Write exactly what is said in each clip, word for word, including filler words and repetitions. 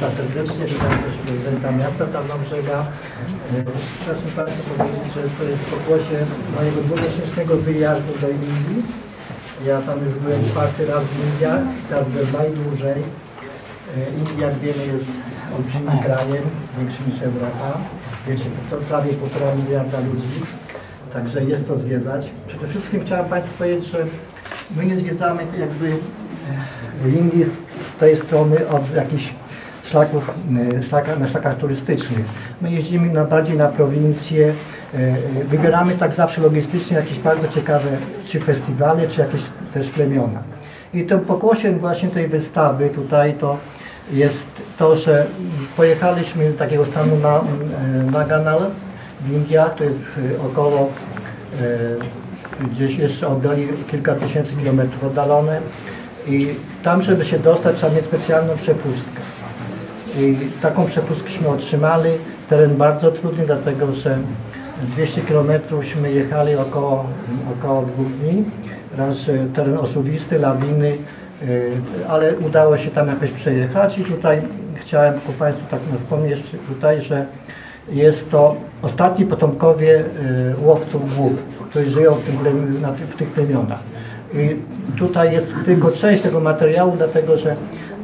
Państwa serdecznie, witam też prezydenta miasta Tarnobrzega. Proszę Państwa powiedzieć, że to jest pokłosie mojego dwumiesięcznego wyjazdu do Indii. Ja tam już byłem czwarty raz w Indiach, teraz byłem najdłużej. India, jak wiemy, jest olbrzymim krajem, większym niż Europa. Wiecie, to prawie półtora miliarda ludzi, także jest to zwiedzać. Przede wszystkim chciałem Państwu powiedzieć, że my nie zwiedzamy jakby w Indii z tej strony od jakichś szlaków, szlaka, na szlakach turystycznych. My jeździmy na, bardziej na prowincję, wybieramy tak zawsze logistycznie jakieś bardzo ciekawe czy festiwale, czy jakieś też plemiona. I to pokłosiem właśnie tej wystawy tutaj to jest to, że pojechaliśmy do takiego stanu na Naganal w Indiach, to jest około gdzieś jeszcze oddali kilka tysięcy kilometrów oddalone i tam, żeby się dostać, trzeba mieć specjalną przepustkę. I taką przepustkę otrzymali. Teren bardzo trudny, dlatego że dwieście kilometrówśmy jechali około, około dwóch dni. Raz, że teren osuwisty, lawiny, ale udało się tam jakoś przejechać i tutaj chciałem Państwu tak wspomnieć tutaj, że jest to ostatni potomkowie łowców głów, którzy żyją w, tym, w tych plemionach. I tutaj jest tylko część tego materiału, dlatego że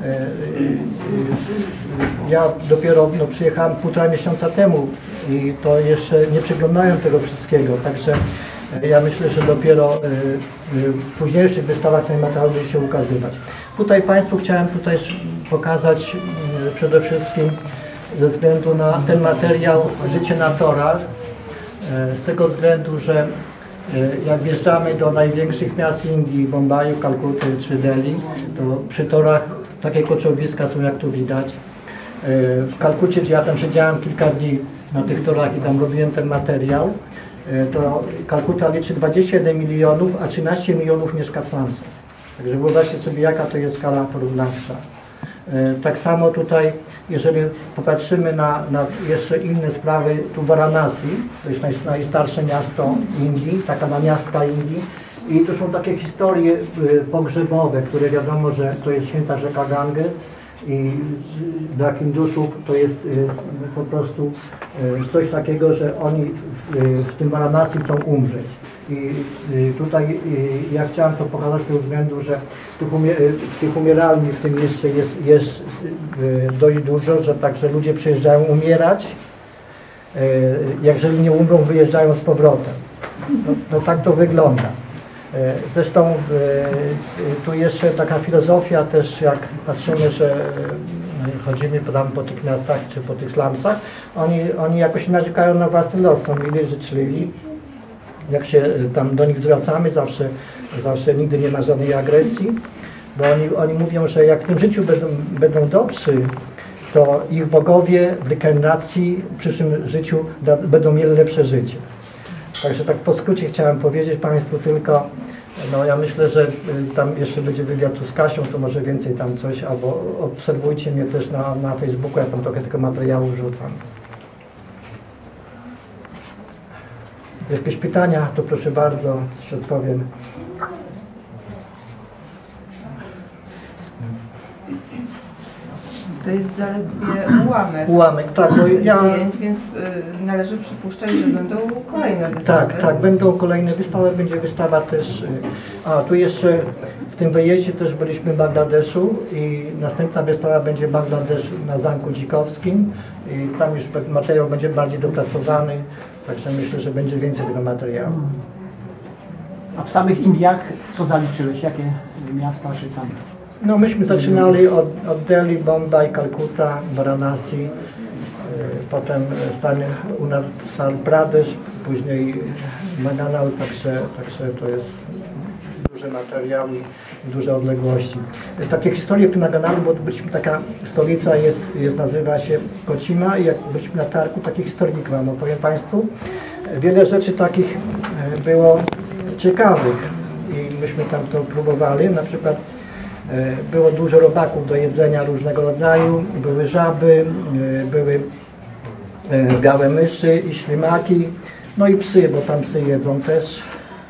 ja dopiero no, przyjechałem półtora miesiąca temu i to jeszcze nie przeglądałem tego wszystkiego, także ja myślę, że dopiero w późniejszych wystawach ten materiał będzie się ukazywać. Tutaj Państwu chciałem tutaj pokazać przede wszystkim ze względu na ten materiał Życie na torach, z tego względu, że jak wjeżdżamy do największych miast Indii, Bombaju, Kalkuty czy Delhi, to przy torach takie koczowiska są, jak tu widać. W Kalkucie, gdzie ja tam siedziałem kilka dni na tych torach i tam robiłem ten materiał, to Kalkuta liczy dwadzieścia jeden milionów, a trzynaście milionów mieszka w slumsach. Także wyobraźcie sobie, jaka to jest skala porównawcza. Tak samo tutaj, jeżeli popatrzymy na, na jeszcze inne sprawy, tu Varanasi, to jest naj, najstarsze miasto Indii, taka na miasta Indii, i to są takie historie pogrzebowe, które wiadomo, że to jest święta rzeka Ganges i dla Hindusów to jest po prostu coś takiego, że oni w tym Varanasi chcą umrzeć. I tutaj ja chciałem to pokazać z tego względu, że w tych umieralni w tym mieście jest, jest dość dużo, że także ludzie przyjeżdżają umierać, jeżeli nie umrą, wyjeżdżają z powrotem. No, no tak to wygląda. Zresztą tu jeszcze taka filozofia też, jak patrzymy, że chodzimy tam po tych miastach czy po tych slumsach, oni, oni jakoś narzekają na własny los, są mili, życzliwi. Jak się tam do nich zwracamy, zawsze, zawsze nigdy nie ma żadnej agresji, bo oni, oni mówią, że jak w tym życiu będą, będą dobrzy, to ich bogowie w rekarnacji w przyszłym życiu da, będą mieli lepsze życie. Także tak po skrócie chciałem powiedzieć Państwu tylko, no ja myślę, że tam jeszcze będzie wywiad tu z Kasią, to może więcej tam coś, albo obserwujcie mnie też na, na Facebooku, ja tam trochę tego materiału rzucam. Jakieś pytania, to proszę bardzo, się odpowiem. To jest zaledwie ułamek, ułamek tak, bo ja... zdjęć, więc y, należy przypuszczać, że będą kolejne wystawy. Tak, tak, będą kolejne wystawy, będzie wystawa też... A, tu jeszcze w tym wyjeździe też byliśmy w Bangladeszu i następna wystawa będzie Bangladesz na Zamku Dzikowskim i tam już materiał będzie bardziej dopracowany, także myślę, że będzie więcej tego materiału. A w samych Indiach co zaliczyłeś? Jakie miasta czy tam? No myśmy zaczynali od, od Delhi, Bombay, Kalkuta, Varanasi, potem stany Uttar Pradesh, później Naganal, także, także to jest duże materiały i duże odległości. Takie historie w tym Naganalu, bo byliśmy taka stolica jest, jest nazywa się Kocima i jak byliśmy na targu, takich historyk wam opowiem Państwu. Wiele rzeczy takich było ciekawych i myśmy tam to próbowali, na przykład było dużo robaków do jedzenia różnego rodzaju, były żaby, były białe myszy i ślimaki, no i psy, bo tam psy jedzą też.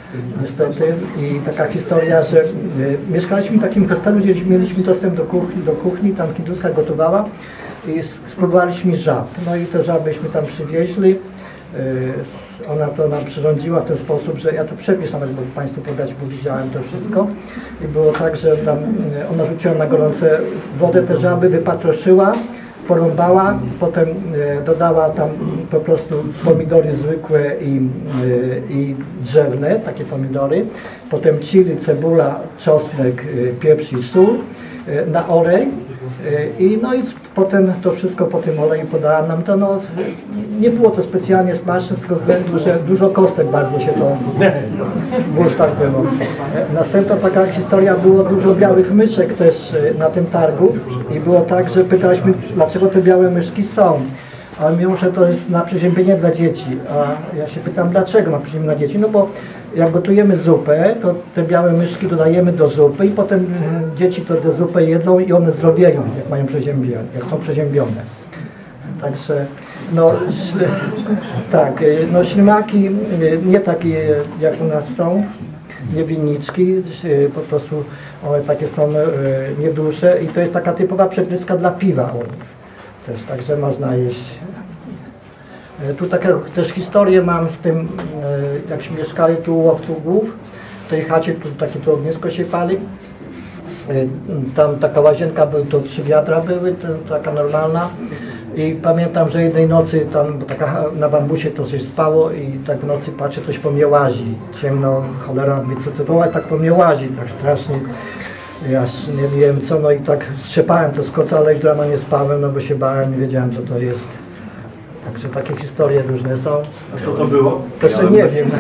niestety. I taka historia, że y, mieszkaliśmy w takim hostelu, gdzie mieliśmy dostęp do kuchni, do kuchni, tam hinduska gotowała i spróbowaliśmy żab. No i te żabyśmy tam przywieźli. Y, ona to nam przyrządziła w ten sposób, że ja tu przepis nawet mogę Państwu podać, bo widziałem to wszystko. I było tak, że tam, y, ona rzuciła na gorące wodę te żaby, wypatroszyła, porąbała, potem e, dodała tam po prostu pomidory zwykłe i, e, i drzewne, takie pomidory, potem chili, cebula, czosnek, e, pieprz i sól e, na olej e, i no i potem to wszystko po tym oleju podała nam to, no nie było to specjalnie smaczne z tego względu, że dużo kostek bardzo się to było, że tak było. E, Następna taka historia, było dużo białych myszek też e, na tym targu i było tak, że pytaliśmy, dlaczego te białe myszki są. A on mówił, że to jest na przeziębienie dla dzieci. A ja się pytam, dlaczego na przeziębienie dla dzieci? No bo jak gotujemy zupę, to te białe myszki dodajemy do zupy i potem mm, dzieci to tę zupę jedzą i one zdrowieją, jak mają przeziębione, jak są przeziębione. Także, no, śl- tak, y, no ślimaki y, nie takie jak u nas są, nie winniczki, y, po prostu one takie są y, nieduże i to jest taka typowa przepyska dla piwa u nich też, także można jeść. Y, Tu taką też historię mam z tym, y, jak mieszkali tu u łowców głów, w tej chacie, tu takie tu ognisko się pali. Y, Tam taka łazienka, były, to trzy wiadra były, to, taka normalna. I pamiętam, że jednej nocy tam, bo taka na bambusie to coś spało i tak w nocy patrzę, coś po mnie łazi. Ciemno, cholera, co to było, tak po mnie łazi, tak strasznie. Ja nie wiem co, no i tak strzepałem to z koca, ale już rano nie spałem, no bo się bałem, nie wiedziałem co to jest. Także takie historie różne są. A co to było? Jeszcze nie wiem.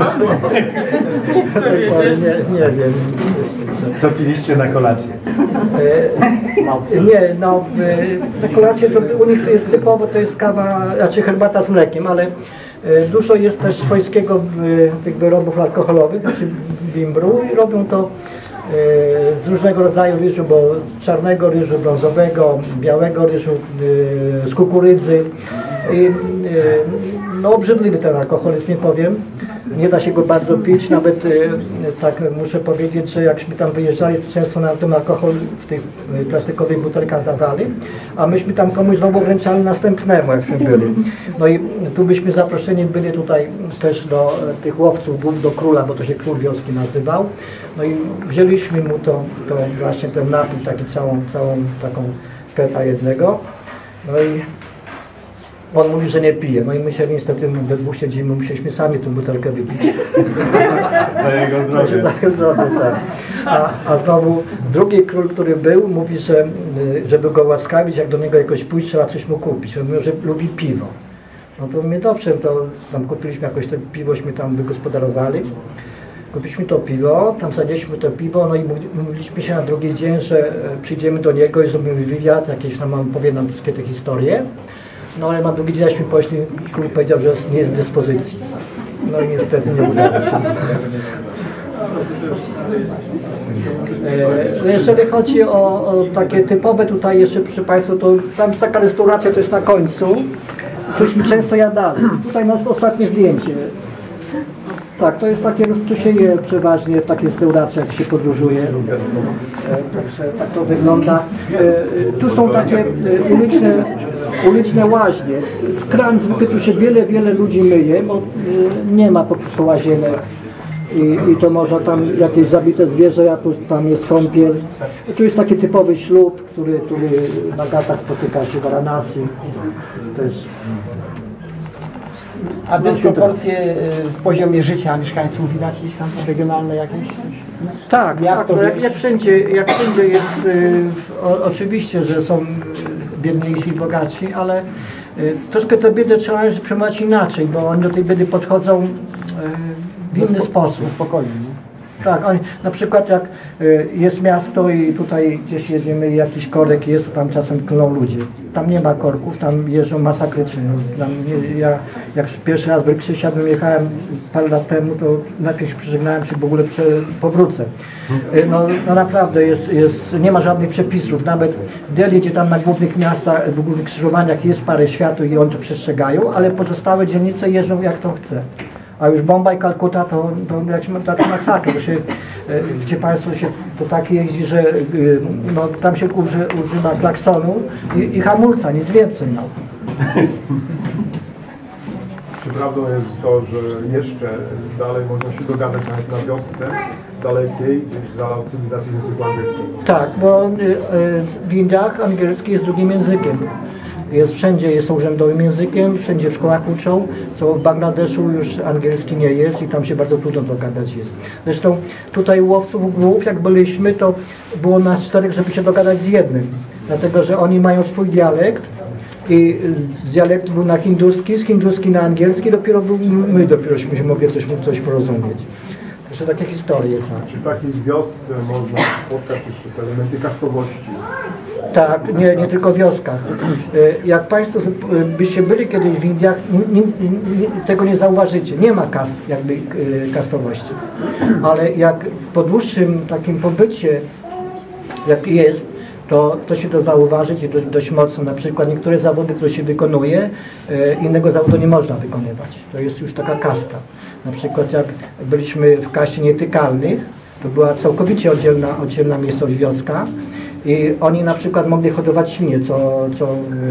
nie, nie wiem. Co piliście na kolację? E, nie, no e, na kolację to u nich to jest typowo, to jest kawa, znaczy herbata z mlekiem, ale e, dużo jest też swojskiego e, tych wyrobów alkoholowych, znaczy bimbru i robią to e, z różnego rodzaju ryżu, bo z czarnego ryżu, brązowego, białego ryżu, e, z kukurydzy. I, e, no obrzydliwy ten alkohol jest, nie powiem. Nie da się go bardzo pić, nawet e, tak muszę powiedzieć, że jakśmy tam wyjeżdżali, to często nam ten alkohol w tych e, plastikowych butelkach dawali, a myśmy tam komuś znowu wręczali następnemu, jakśmy byli. No i tu byśmy zaproszeni byli tutaj też do e, tych łowców głów, do króla, bo to się król wioski nazywał. No i wzięliśmy mu to, to właśnie ten napój, taki całą, całą taką peta jednego. No i on mówi, że nie pije. No i my się niestety we dwóch siedzimy, musieliśmy sami tę butelkę wypić. Za jego zdrowie. Tak, zdrowie, tak. A, a znowu drugi król, który był, mówi, że żeby go łaskawić, jak do niego jakoś pójść, trzeba coś mu kupić. On mówi, że lubi piwo. No to my dobrze, to tam kupiliśmy jakoś to piwośmy tam wygospodarowali. Kupiliśmy to piwo, tam sadziliśmy to piwo, no i mówiliśmy się na drugi dzień, że przyjdziemy do niego i zrobimy wywiad, jakieś nam powie nam wszystkie te historie. No ale na drugi dzień poszli, król powiedział, że nie jest w dyspozycji. No i niestety nie udało się. E, jeżeli chodzi o, o takie typowe tutaj jeszcze przy Państwu, to tam taka restauracja to jest na końcu. Tuśmy często jadali. Tutaj nas ostatnie zdjęcie. Tak, to jest takie, tu się je przeważnie w takiej restauracji, jak się podróżuje. E, także tak to wygląda. E, tu są takie e, uliczne, uliczne łaźnie. Kran zwykły, tu się wiele, wiele ludzi myje, bo e, nie ma po prostu łazienek. I, I to może tam jakieś zabite zwierzę, a tu tam jest kąpiel. I tu jest taki typowy ślub, który, który na gatach spotyka się w Varanasi. Też. A dysproporcje y, w poziomie życia mieszkańców widać gdzieś tam regionalne jakieś? Tak, Miasto, tak no jak, wieś. jak wszędzie, jak wszędzie jest, y, o, oczywiście, że są biedniejsi i bogatsi, ale y, troszkę tę biedę trzeba należy przyjmować inaczej, bo oni do tej biedy podchodzą y, w inny sposób. Spokojnie. Tak, oni, na przykład jak y, jest miasto i tutaj gdzieś jedziemy i jakiś korek jest, to tam czasem klną ludzie. Tam nie ma korków, tam jeżdżą masakrycznie. Tam, nie, ja jak pierwszy raz w Ryksie siadłem, jechałem parę lat temu, to najpierw się przyżegnałem, czy w ogóle prze, powrócę. Y, no, no naprawdę jest, jest, nie ma żadnych przepisów. Nawet w Delhi, gdzie tam na głównych miastach, w głównych skrzyżowaniach jest parę światów i oni to przestrzegają, ale pozostałe dzielnice jeżdżą jak to chce. A już Bombaj, Kalkuta to, to jak się taka masakra, to się, gdzie Państwo się to tak jeździ, że no, tam się uży, używa klaksonu i, i hamulca, nic więcej. No. Czy prawdą jest to, że jeszcze dalej można się dogadać nawet na wiosce dalekiej, gdzieś za cywilizacji języku angielskiego? Tak, bo y, y, w Indiach angielski jest drugim językiem. Jest wszędzie, jest urzędowym językiem, wszędzie w szkołach uczą, co w Bangladeszu już angielski nie jest i tam się bardzo trudno dogadać jest. Zresztą tutaj łowców głów, jak byliśmy, to było nas czterech, żeby się dogadać z jednym, dlatego że oni mają swój dialekt i z dialektu był na hinduski, z hinduski na angielski, dopiero był, my dopierośmy się mogli coś, coś porozumieć. Także takie historie są. Czy w takiej wiosce można spotkać jeszcze te elementy kastowości? Tak, nie, nie tylko w wioskach. Jak Państwo byście byli kiedyś w Indiach, nie, nie, tego nie zauważycie. Nie ma kast, jakby kastowości. Ale jak po dłuższym takim pobycie, jak jest, to, to się to zauważyć i dość, dość mocno. Na przykład niektóre zawody, które się wykonuje, innego zawodu nie można wykonywać. To jest już taka kasta. Na przykład jak byliśmy w kaście nietykalnych, to była całkowicie oddzielna, oddzielna miejscowość, wioska i oni na przykład mogli hodować świnie, co, co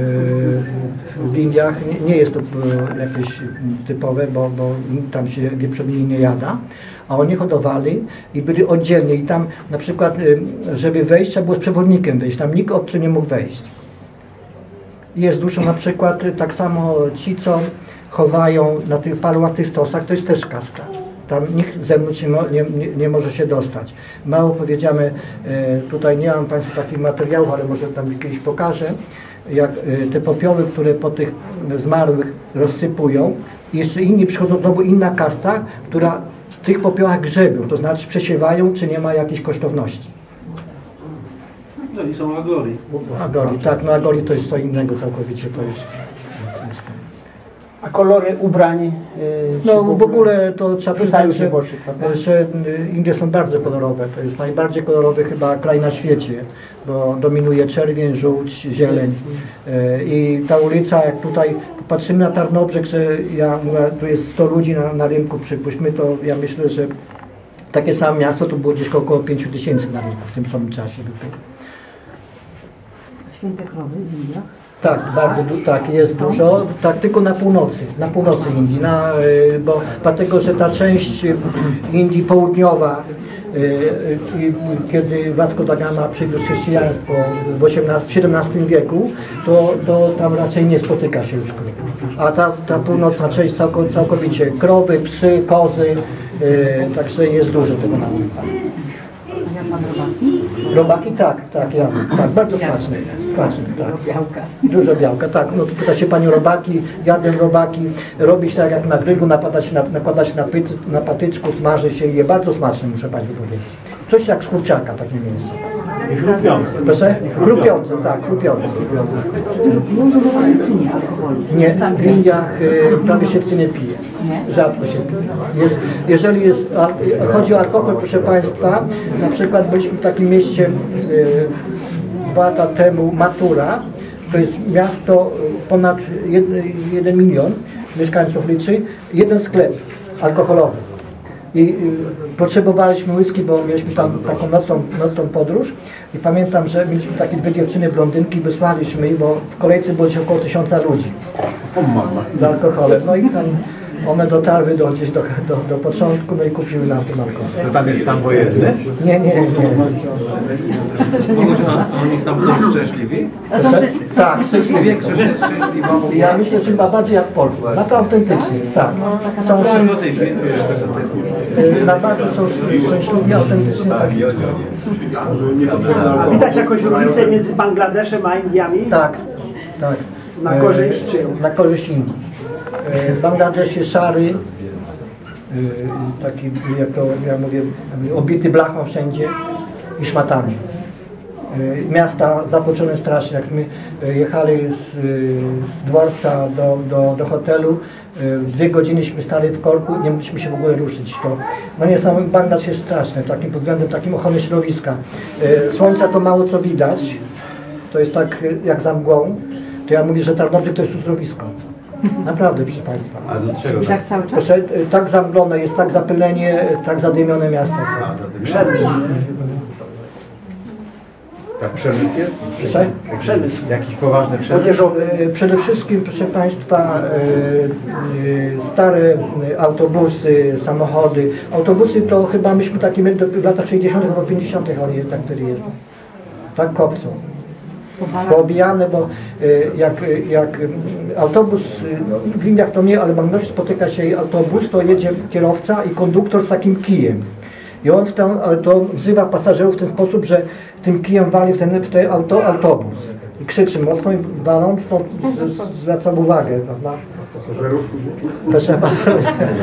w Indiach nie, nie jest to jakieś typowe, bo, bo tam się wieprzowiny nie jada, a oni hodowali i byli oddzielnie i tam na przykład, żeby wejść, trzeba było z przewodnikiem wyjść, tam nikt obcy nie mógł wejść. Jest dużo na przykład tak samo ci, co chowają na tych palułach, stosach, to jest też kasta. Tam nikt z zewnątrz nie, nie, nie może się dostać. Mało powiedziane, tutaj nie mam Państwu takich materiałów, ale może tam kiedyś pokażę, jak te popioły, które po tych zmarłych rozsypują i jeszcze inni przychodzą, to była inna kasta, która w tych popiołach grzebią, to znaczy przesiewają, czy nie ma jakiejś kosztowności. No i są agori. Agori, tak, no agori to jest co innego całkowicie, to jest... A kolory ubrań? Yy, No w ogóle to trzeba rzucają przyznać, się że, w oczy, prawda? że Indie są bardzo kolorowe. To jest najbardziej kolorowy chyba kraj na świecie, bo dominuje czerwień, żółć, zieleń. Yy, I ta ulica, jak tutaj patrzymy na Tarnobrzeg, że ja mówię, tu jest sto ludzi na, na rynku, przypuśćmy, to ja myślę, że takie samo miasto to było gdzieś około pięciu tysięcy na rynku w tym samym czasie. Święte krowy w Indiach? Tak, bardzo du tak, jest dużo, tak tylko na północy, na północy Indii, na, y, bo dlatego, że ta część Indii południowa, y, y, kiedy Vasco da Gama przywiózł chrześcijaństwo w osiemnastym, w siedemnastym wieku, to, to tam raczej nie spotyka się już krów. A ta, ta północna część całko, całkowicie krowy, psy, kozy, y, także jest dużo tego na ulicach. A jak pan robaki? Robaki tak, tak, ja, tak, bardzo smaczne, smaczne, tak. Białka. Dużo białka, tak. No, pyta się pani robaki, jadłem robaki, robi się tak jak na grillu, napada się na, nakłada się na, pyt, na patyczku, smaży się i je bardzo smaczne, muszę Państwu powiedzieć. Coś jak z kurczaka, takie mięso. I chrupiące. Proszę? Chrupiące, tak, chrupiące. Nie, w Indiach y, prawie się w nie pije. Rzadko się pije. Jest, jeżeli jest, a, chodzi o alkohol, proszę Państwa, na przykład byliśmy w takim mieście y, dwa lata temu, Matura, to jest miasto ponad jeden, jeden milion mieszkańców liczy, jeden sklep alkoholowy. I y, potrzebowaliśmy whisky, bo mieliśmy tam taką nocną, nocną podróż i pamiętam, że mieliśmy takie dwie dziewczyny blondynki, wysłaliśmy ich, bo w kolejce było gdzieś około tysiąca ludzi z alkoholem. No i tam one dotarły do, gdzieś do, do, do początku, no i kupiły nam tym alkohol. To tam jest stan wojenny? Nie, nie, nie. Oni tam są szczęśliwi? Proszę? Tak, szczęśliwie. Większość jest szczęśliwa. Ja myślę, że chyba bardziej jak w Polsce. Naprawdę autentycznie, tak. Są Powiem o tej chwili. y, na bardzo są szczęśliwi, autentycznie tak. Widać jakąś różnicę między Bangladeszem a Indiami? Tak, tak. Na korzyść czy? E, Na korzyść Indii. E, Bangladesz jest szary, e, taki, jak to ja mówię, obity blachą wszędzie i szmatami. E, Miasta zatłoczone strasznie, jak my e, jechali z, z dworca do, do, do hotelu, e, dwie godzinyśmy stali w korku i nie mogliśmy się w ogóle ruszyć. To, no nie, sam Bangladesz jest straszny, takim pod względem takim ochrony środowiska. E, Słońca to mało co widać, to jest tak jak za mgłą. To ja mówię, że Tarnobrzeg to jest uzdrowisko. Naprawdę, proszę Państwa. A do czego? I tak cały czas? Proszę, y, tak zamglone jest, tak zapylenie, y, tak zadymione miasta są. Przemysł. Tak, przemysł jest? Proszę? Przemysł. Jakiś poważny przemysł? Y, Przede wszystkim, proszę Państwa, y, y, stare y, autobusy, samochody. Autobusy to chyba myśmy takie mieli do, w latach sześćdziesiątych albo pięćdziesiątych oni tak wtedy jeżdżą. Tak kopcą. Poobijane, bo y, jak, y, jak y, autobus, y, no, w liniach to nie, ale mam spotyka się autobus, to jedzie kierowca i konduktor z takim kijem. I on w ten, to wzywa pasażerów w ten sposób, że tym kijem wali w ten, w ten auto, autobus. I krzyczy mocno i waląc, to z- zwraca uwagę, prawda? Pasażerów Proszę bardzo.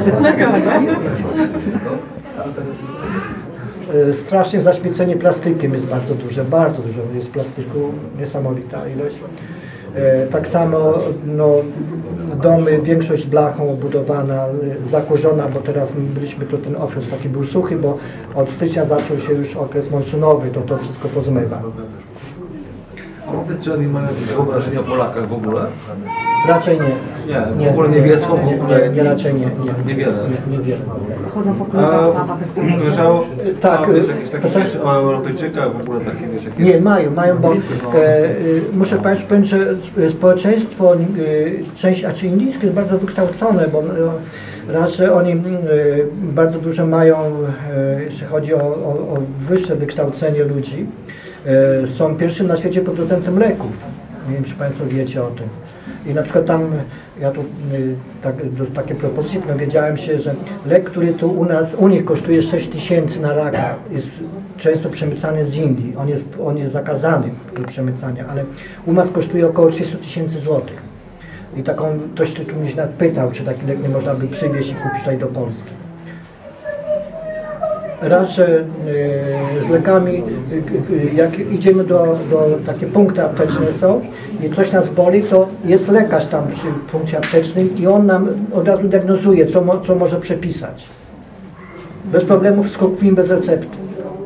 Y, Strasznie zaśmiecenie plastykiem jest bardzo duże, bardzo dużo jest plastyku, niesamowita ilość. Y, Tak samo no, domy, większość blachą obudowana, y, zakurzona, bo teraz my byliśmy, to ten okres taki był suchy, bo od stycznia zaczął się już okres monsunowy, to to wszystko pozmywa. Powiedz, czy oni mają jakieś wyobrażenie o Polakach w ogóle? Raczej nie. Nie, w ogóle nie wiedzą, w ogóle Nie, nie, raczej nie. Nie, Niewiele. Nie, niewiele. Chodzą po A klubach, na bezpieczeństwo. wyżało? Tak, A, wiesz, y, jakieś takie proszę? rzeczy o Europejczykach, w ogóle takie, wiesz, jakie... Nie, mają, mają, bo e, e, muszę Państwu powiedzieć, że e, społeczeństwo, e, część, a czy indyjskie jest bardzo wykształcone, bo e, raz, że oni e, bardzo dużo mają, e, jeśli chodzi o, o, o wyższe wykształcenie ludzi, e, są pierwszym na świecie producentem leków. Nie wiem, czy Państwo wiecie o tym. I na przykład tam, ja tu y, tak, do, takie propozycje dowiedziałem się, że lek, który tu u nas, u nich kosztuje sześć tysięcy na raka, jest często przemycany z Indii. On jest, on jest zakazany do przemycania, ale u nas kosztuje około trzysta tysięcy złotych. I taką, ktoś tu mnie nawet pytał, czy taki lek nie można by przywieźć i kupić tutaj do Polski. Raz, że y, z lekami, y, y, jak idziemy do, do takie punkty apteczne są i coś nas boli, to jest lekarz tam przy punkcie aptecznym i on nam od razu diagnozuje, co, mo, co może przepisać. Bez problemu wszystko kupimy bez recepty.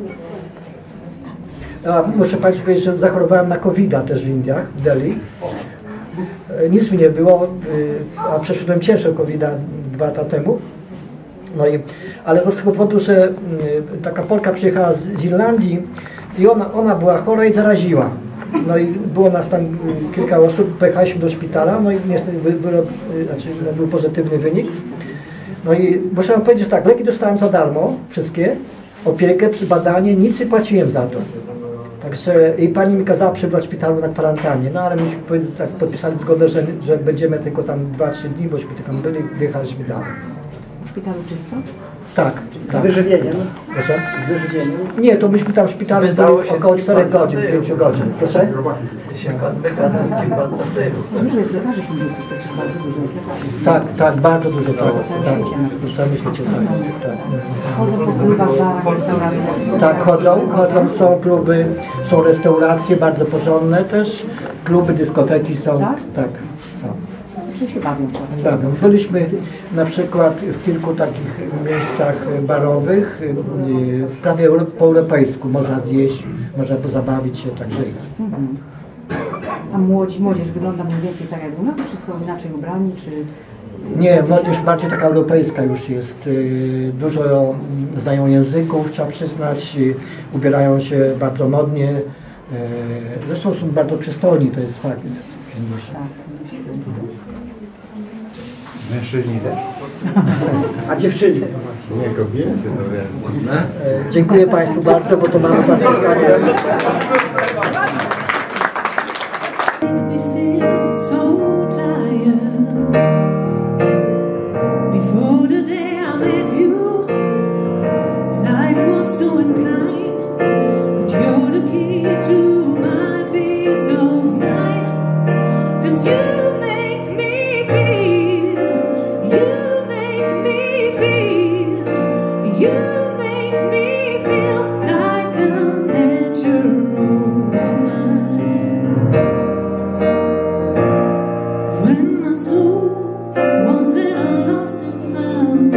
A muszę Państwu powiedzieć, że zachorowałem na kowida też w Indiach, w Delhi. Y, Nic mi nie było, y, a przeszedłem ciężko kowida dwa lata temu. No i, ale to z tego powodu, że y, taka Polka przyjechała z, z Irlandii i ona, ona była chora i zaraziła. No i było nas tam y, kilka osób, pojechaliśmy do szpitala, no i niestety wy, wyrok, y, znaczy, no, był pozytywny wynik. No i muszę wam powiedzieć, że tak, leki dostałem za darmo, wszystkie, opiekę, badanie, nic nie płaciłem za to. Także i pani mi kazała przebywać w szpitalu na kwarantannie, no ale myśmy tak podpisali zgodę, że, że będziemy tylko tam dwa trzy dni, bośmy tam byli, wyjechaliśmy dalej. W szpitalu czysto? Tak. Z tak. wyżywieniem? Proszę? Z wyżywieniem? Nie, to myśmy tam w szpitalu byli około czterech godzin, pięciu godzin. Proszę? No dużo jest lekarzy hindusów, przecież bardzo dużo jest lekarzy. Tak, tak, bardzo dużo tego. Tak, w całym świecie tak. Chodzą po klubach, barach, restauracjach. Tak, chodzą, chodzą, są kluby, są restauracje bardzo porządne też, kluby, dyskoteki są. Tak? Tak, są. Czy się bawią? Tak, byliśmy na przykład w kilku takich miejscach barowych, y, prawie euro- po europejsku, można zjeść, można pozabawić się, także jest. Mhm. A młodzi, młodzież wygląda mniej więcej tak jak u nas, czy są inaczej ubrani, czy... Nie, młodzież bardziej taka europejska już jest. y, Dużo mm, znają języków, trzeba przyznać, y, ubierają się bardzo modnie. y, Zresztą są bardzo przystojni, to jest fakt. Hindusi. Tak. Mężczyźni też? A dziewczyny? nie kobiety, to wiem. E, Dziękuję Państwu bardzo, bo to mamy Was spotkanie. me feel so tired. Before the day I met you, life was so unkind, but you're the key to my peace of mind. 'Cause you make me feel, you make me feel, you make me feel like a natural woman. When my soul was in a lost and found,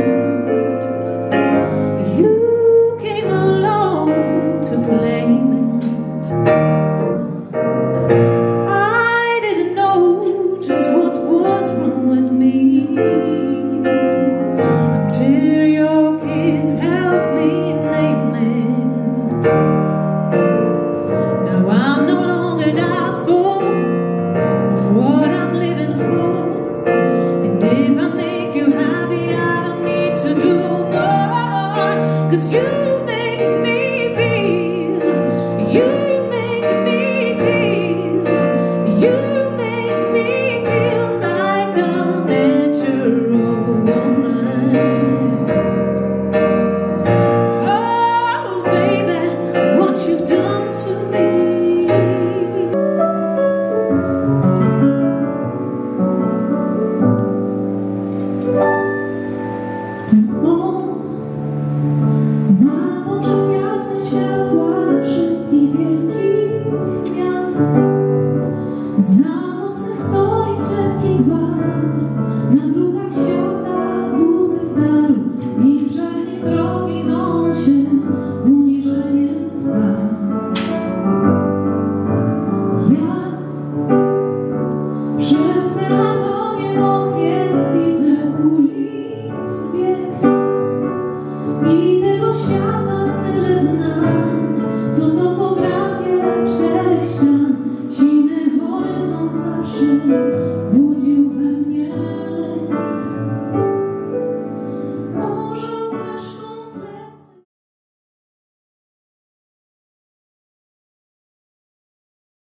you came along to claim it. Now I'm no longer doubtful of what I'm living for. And if I make you happy, I don't need to do more. 'Cause you make me feel you